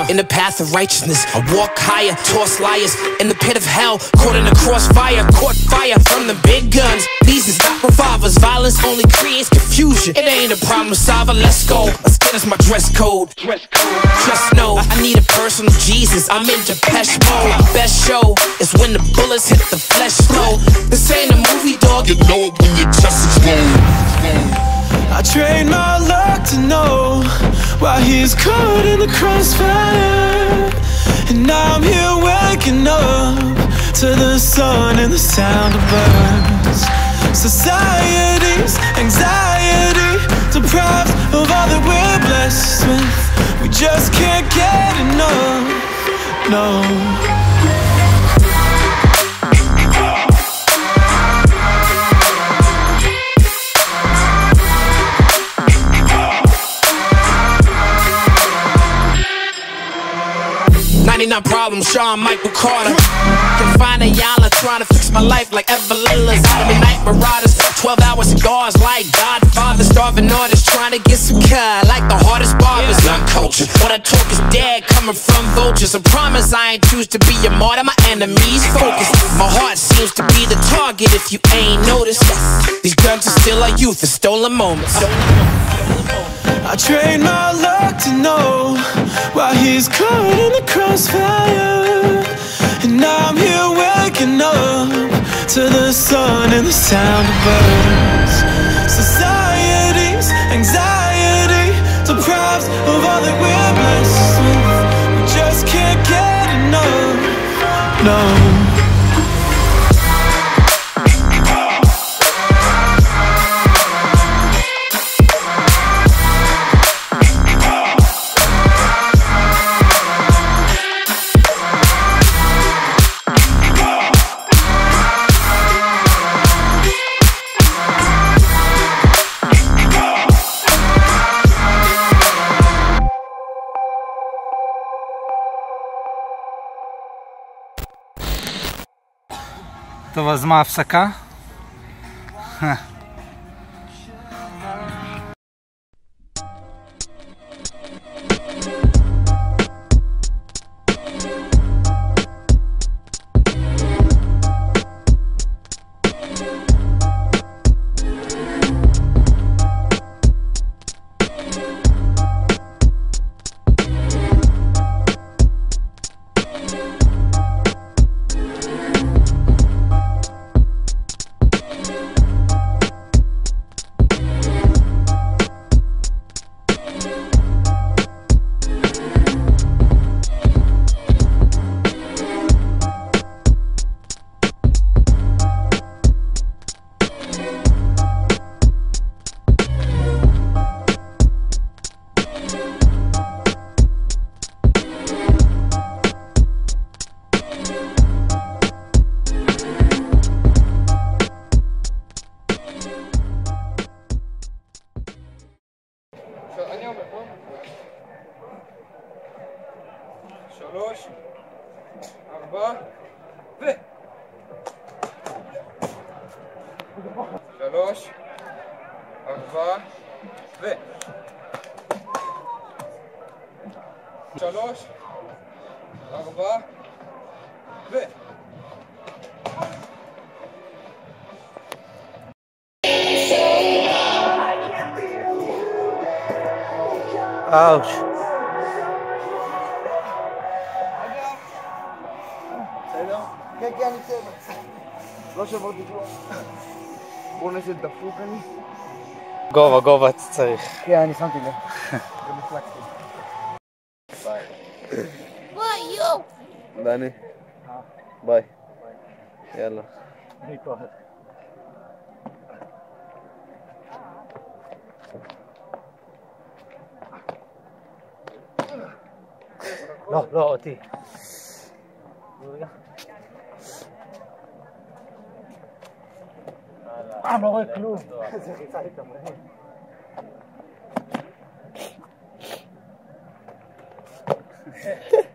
in the path of righteousness. I walk higher, toss liars in the pit of hell. Caught in the crossfire, caught fire from the big guns. These is not revolvers, violence only creates confusion. It ain't a problem solver, let's go. Let's get us my dress code. Just know, I need a personal Jesus, I'm in Depeche Mode. Best show is when the bullets hit the flesh slow. This ain't a movie, dog, you know it when your chest explode. I trained my luck to know why he's caught in the crossfire. And now I'm here waking up to the sun and the sound of birds. Society's anxiety deprived of all that we're blessed with. We just can't get enough, no. 99 problems, Sean Michael Carter. Confined to Yala, trying to fix my life like Evelilla's out of the night marauders. 12-hour cigars like Godfather. Starving artists trying to get some cut like the hardest barbers. Young culture, what I talk is dead, coming from vultures. I promise I ain't choose to be a martyr, my enemies focus. My heart seems to be the target if you ain't noticed. These guns are still our youth, the stolen moments. I trained my luck to know why he's caught in the crossfire. And now I'm here waking up to the sun and the sound of birds. Society's anxiety deprives of all that we're blessed with. We just can't get enough, no. טוב, אז מה ההפסקה? שלוש, ארבע, ו... שלוש, ארבע, ו... שלוש, ארבע, ו... Ouch. כן, כן, אני צבע. לא שברתי כלום. בואו נעשה דפוק אני. גובה, גובה צריך. כן, אני שמתי לב. גם הפלקתי. ביי. ביי, יו! דני. ביי. יאללה. לא, לא, אותי. לא רואה כלום. זה חיצה לי תמרהים.